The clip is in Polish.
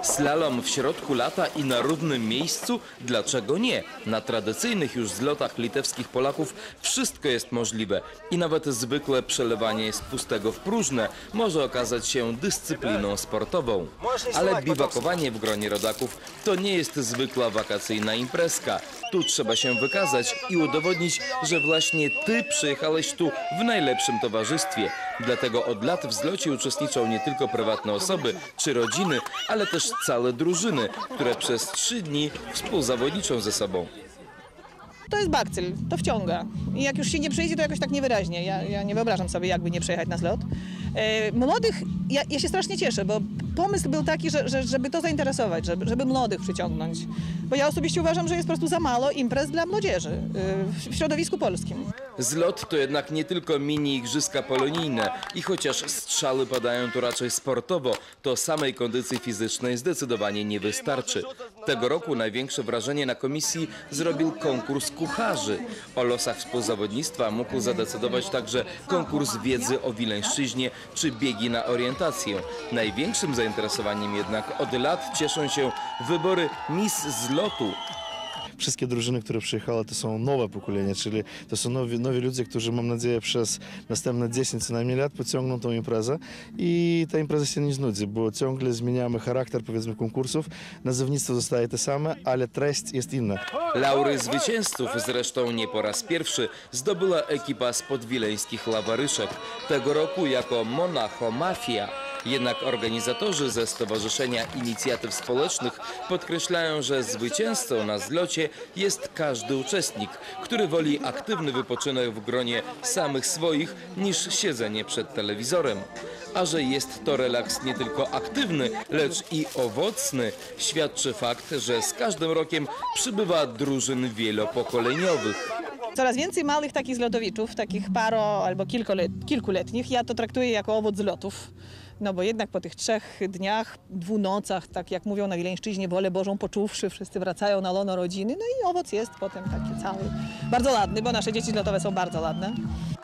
Slalom w środku lata i na równym miejscu? Dlaczego nie? Na tradycyjnych już zlotach litewskich Polaków wszystko jest możliwe i nawet zwykłe przelewanie z pustego w próżne może okazać się dyscypliną sportową. Ale biwakowanie w gronie rodaków to nie jest zwykła wakacyjna imprezka. Tu trzeba się wykazać i udowodnić, że właśnie ty przyjechałeś tu w najlepszym towarzystwie. Dlatego od lat w zlocie uczestniczą nie tylko prywatne osoby czy rodziny, ale też całe drużyny, które przez 3 dni współzawodniczą ze sobą. To jest bakcyl, to wciąga. I jak już się nie przyjedzie, to jakoś tak niewyraźnie. Ja nie wyobrażam sobie, jakby nie przejechać na zlot. Młodych, ja się strasznie cieszę, bo pomysł był taki, żeby to zainteresować, żeby młodych przyciągnąć. Bo ja osobiście uważam, że jest po prostu za mało imprez dla młodzieży w środowisku polskim. Zlot to jednak nie tylko mini igrzyska polonijne i chociaż strzały padają tu raczej sportowo, to samej kondycji fizycznej zdecydowanie nie wystarczy. Tego roku największe wrażenie na komisji zrobił konkurs kucharzy. O losach współzawodnictwa mógł zadecydować także konkurs wiedzy o wileńszczyźnie czy biegi na orientację. Największym zainteresowaniem jednak od lat cieszą się wybory Miss Zlotu. Wszystkie drużyny, które przyjechały, to są nowe pokolenie, czyli to są nowi ludzie, którzy, mam nadzieję, przez następne 10 co najmniej lat pociągną tą imprezę i ta impreza się nie znudzi, bo ciągle zmieniamy charakter, powiedzmy, konkursów. Nazewnictwo zostaje te same, ale treść jest inna. Laury zwycięzców zresztą nie po raz pierwszy zdobyła ekipa spod wileńskich Lawaryszek. Tego roku jako Monaco Mafia. Jednak organizatorzy ze Stowarzyszenia Inicjatyw Społecznych podkreślają, że zwycięzcą na zlocie jest każdy uczestnik, który woli aktywny wypoczynek w gronie samych swoich niż siedzenie przed telewizorem. A że jest to relaks nie tylko aktywny, lecz i owocny, świadczy fakt, że z każdym rokiem przybywa drużyn wielopokoleniowych. Coraz więcej małych takich zlotowiczów, takich albo kilkuletnich, ja to traktuję jako owoc zlotów. No bo jednak po tych 3 dniach, 2 nocach, tak jak mówią na Wileńszczyźnie, wolę Bożą poczuwszy, wszyscy wracają na lono rodziny, no i owoc jest potem taki cały, bardzo ładny, bo nasze dzieci zlotowe są bardzo ładne.